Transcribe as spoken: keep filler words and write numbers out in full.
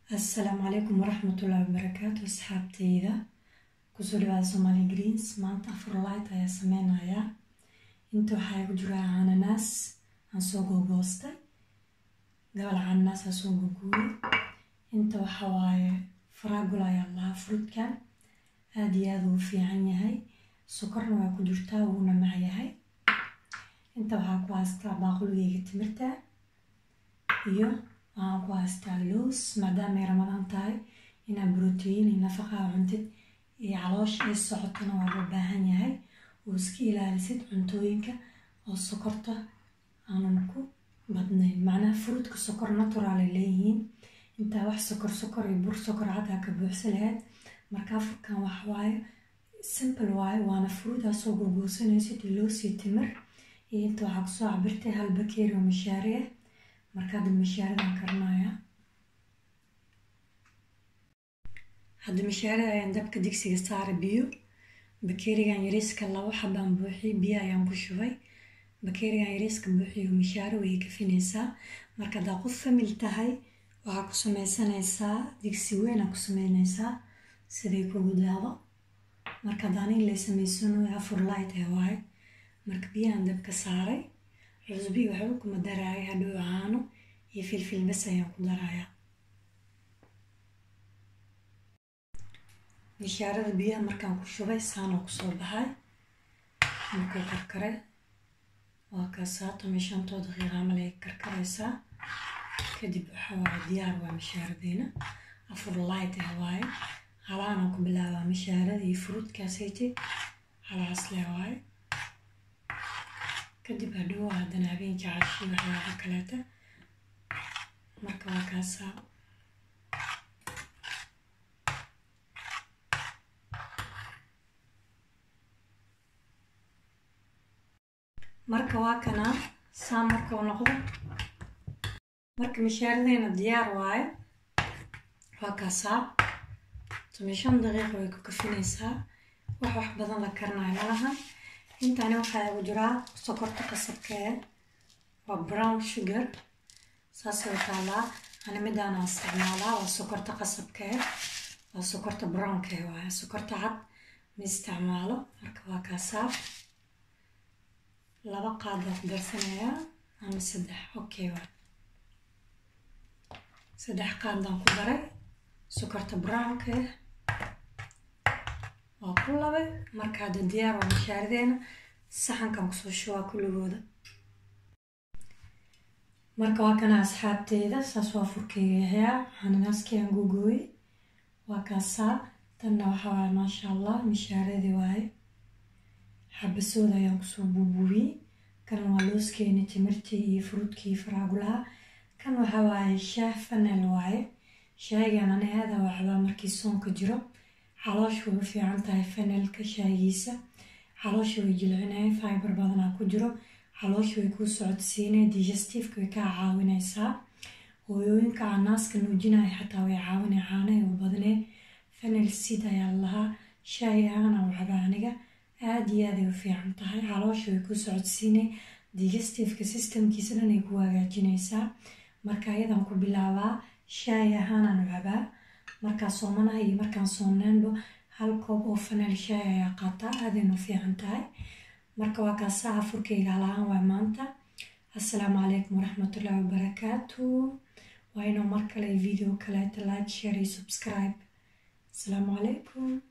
السلام عليكم ورحمة الله وبركاته أصحابتيدا كسولي بعد سومالي جرينز مانتا فرلايت يا سمينا يا انتو حاجة جرا عنا ناس هنسوقو بوستي قبل عن ناس هنسوقو قولي انتو حواي فراغولا يالله فروت كان هادي هادو في عني هاي سكرنا واكو جرتا ونا معي هاي انتو حاكو هاستا باقلو يجي تمرتا iyo waxaan ku haystaa loos maadaama ay ramadaan tahay inaa borotiin iyo nafaqa cuntid iyo caloosh ay socotona waa loo baahan yahay oo iska ilaalisid cuntooyinka oo sokorta aanan ku badnayn macnaha fruitka sokor natural ay leeyihiin intaa wax sokor sokor iyo bur sokor cadaa ka buuxsan lahayd markaa furkan wax waaye simple waaye waana fruit aa soo gurguursanaysid loos iyo timir iyo inta waxaa kusoo cabirtay hal bakeeri oo mishaari ah markaa hadda mishaaradan karnaya hadda mishaarada ayaan dabka digsiga saaray biyo bakeerigan yariiska labo xabaan buuxiyey biyo ayaan ku shubay bakeerigan yariiska buuxiyo mishaaro way kafinaysaa marka haddaa qof famil tahay waxaa ku samaysanaysaa digsi weyn aa ku samaynaysaa siday kugu daado marka haddaan in lay samaysano afur light ah waaye marka biyahan dabka saaray cusbi waxba kuma daraayo hadhow caano iyo filfil bas ayaan ku darayaa mishaarada biyaha markaan ku shubay saanoo kusoo baxay markuu karkare waa kaasaa toban shantoo daqiiqa camal ay karkaraysaa kadib waxaa waaye diyaar waa mishaaradeyna afur light ah waaye halaanaan ku bilaabaa mishaarada iyo fruutkaasayte halaas leh waaye kadib hadhow haddana habeenkii cashi waxyaaba kaleeta marka waa kaasaa marka waa kanaa saa marka u noqdo marka mishaaradeyna diyaar waaye waa kaasaa toban shan daqiiqa way ku kafinaysaa wax wax badan la karnayo malahan intaani waxaa igu jiraa sokorta qasabka ee waa brown sugar saasay u taalaa ani midaana isticmaalaa waa sokorta qasabka ee waa sokorta brownka ee waaye sokorta cad ma isticmaalo marka waa kaasaa laba qaad baan ku darsanayaa ama saddex okay waa saddex qaadaan ku daray sokorta brownka eh waa ku labay marka hadda diyaar waa mishaaradeyna saxankan kusoo shubaa kulligooda marka waa kana asxaabteyda saas waa furkeyga yahayaa cananaaskii aan gogooyey waa kaasaa tanna waxaa waaye maasha allah mishaaradii waaye xabasooda ayaan kusoo buubuubiyey kan waa looskeeni timirtii iyo fruutkii faraagulaha kan waxaa waaye shaah fanel waaye shaahigan ani aada waa cabaa markii soonka jiro caloosha way u fiican tahay fanelka shaahigiisa caloosha way jilcinaya fiber badanaa ku jiro caloosha way kuu socodsiinaya digestifka way kaa caawinaysaa hooyooyinka canaaska nuujinaya xataa way caawinaya caanaha u badnee fanel seed ayaa lahaa shaahi ahaana u cabaa aniga aada iyo aad ay u fiican tahay caloosha way kuu socodsiinay digestifka systemkiisa dhan ay ku hagaajinaysaa marka ayadan ku bilaabaa shaahi ahaanaan u cabaa markaa soomanaha iyo markaan soonaanba hal koob oo fanel shaay ayaa qaataa aadayna u fiican tahay marka waa kaasaa afurkeyga halahaan waa maanta assalaamu calaykum waraxmatullaahi wabarakaatu waa inuu mar kale video kaleeta like share iyo subscribe assalaamu calaykum.